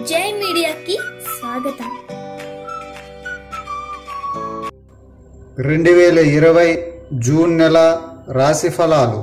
జై మీడియాకి స్వాగతం. 2020 జూన్ నెల రాశి ఫలాలు.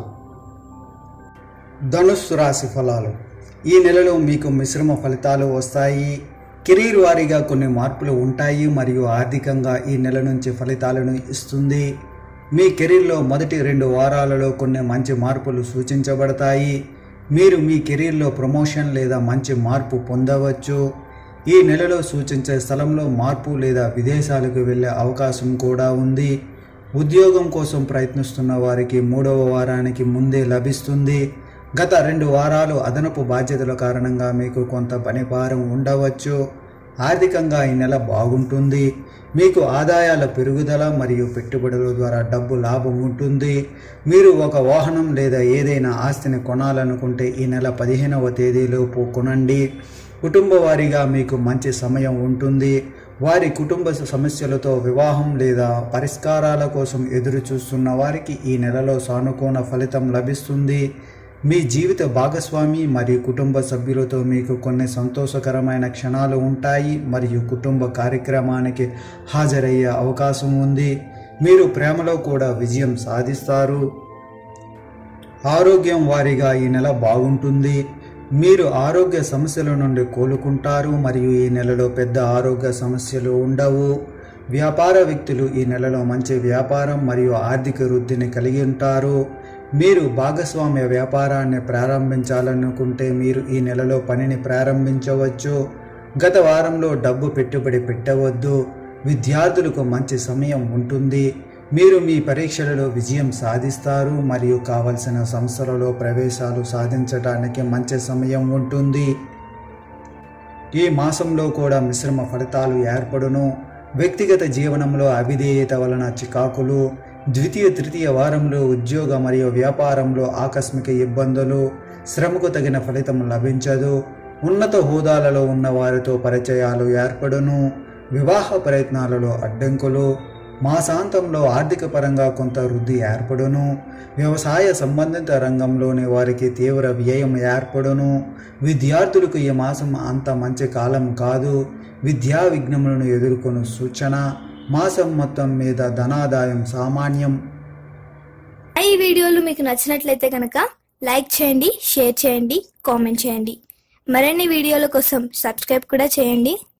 ధనుస్సు రాశి ఫలాలు. ఈ నెలలో మీకు మిశ్రమ ఫలితాలు వస్తాయి. కెరీర్ వారీగా కొన్ని మార్పులు ఉంటాయి మరియు ఆర్థికంగా ఈ నెల నుంచి ఫలితాలను ఇస్తుంది. మీ కెరీర్లో మొదటి 2 వారాలలో కొన్ని మంచి మార్పులు సూచించబడతాయి. మీరు మీ కెరీర్లో ప్రమోషన్ లేదా మంచి మార్పు పొందవచ్చు. ఈ నెలలో సూచించే స్థలంలో మార్పు లేదా విదేశాలకు వెళ్ళే అవకాశం కూడా ఉంది. ఉద్యోగం కోసం ప్రయత్నిస్తున్న వారికి 3వ వారానికి ముందే లభిస్తుంది. గత 2 వారాలు అదనపు బాధ్యతల కారణంగా మీకు కొంత పనిభారం ఉండవచ్చు. ఆర్థికంగా ఈ నెల బాగుంటుంది. మీకు ఆదాయాల పెరుగుదల మరియు పెట్టుబడుల ద్వారా డబ్బు లాభం ఉంటుంది. మీరు ఒక వాహనం లేదా ఏదైనా ఆస్తిని కొనాలనుకుంటే ఈ నెల 15వ తేదీలోపు కొనండి. కుటుంబ వారీగా మీకు మంచి సమయం ఉంటుంది. వారి కుటుంబ సమస్యలతో వివాహం లేదా పరిష్కారాల కోసం ఎదురు చూస్తున్న వారికి ఈ నెలలో సానుకూల ఫలితం లభిస్తుంది. మీ జీవిత భాగస్వామి మరియు కుటుంబ సభ్యులతో మీకు కొన్ని సంతోషకరమైన క్షణాలు ఉంటాయి మరియు కుటుంబ కార్యక్రమానికి హాజరయ్యే అవకాశం ఉంది. మీరు ప్రేమలో కూడా విజయం సాధిస్తారు. ఆరోగ్యం వారీగా ఈ నెల బాగుంటుంది. మీరు ఆరోగ్య సమస్యల నుండి కోలుకుంటారు మరియు ఈ నెలలో పెద్ద ఆరోగ్య సమస్యలు ఉండవు. వ్యాపార వ్యక్తులు ఈ నెలలో మంచి వ్యాపారం మరియు ఆర్థిక వృద్ధిని కలిగి ఉంటారు. మీరు భాగస్వామ్య వ్యాపారాన్ని ప్రారంభించాలనుకుంటే మీరు ఈ నెలలో పనిని ప్రారంభించవచ్చు. గత వారంలో డబ్బు పెట్టుబడి పెట్టవద్దు. విద్యార్థులకు మంచి సమయం ఉంటుంది. మీరు మీ పరీక్షలలో విజయం సాధిస్తారు మరియు కావలసిన సంస్థలలో ప్రవేశాలు సాధించడానికి మంచి సమయం ఉంటుంది. ఈ మాసంలో కూడా మిశ్రమ ఫలితాలు ఏర్పడును. వ్యక్తిగత జీవనంలో అవిధేయత వలన చికాకులు, ద్వితీయ తృతీయ వారంలో ఉద్యోగ మరియు వ్యాపారంలో ఆకస్మిక ఇబ్బందులు, శ్రమకు తగిన ఫలితం లభించదు. ఉన్నత హోదాలలో ఉన్న వారితో పరిచయాలు ఏర్పడును. వివాహ ప్రయత్నాలలో అడ్డంకులు. మాసాంతంలో ఆర్థిక పరంగా కొంత వృద్ధి ఏర్పడును. వ్యవసాయ సంబంధిత రంగంలోని వారికి తీవ్ర వ్యయం ఏర్పడును. విద్యార్థులకు ఈ మాసం అంత మంచి కాలం కాదు. విద్యా విఘ్నములను ఎదుర్కొను సూచన. మాసం మొత్తం మీద ధనాదాయం సామాన్యం. ఈ వీడియోలు మీకు నచ్చినట్లయితే కనుక లైక్ చేయండి, షేర్ చేయండి, కామెంట్ చేయండి. మరిన్ని వీడియోల కోసం సబ్స్క్రైబ్ కూడా చేయండి.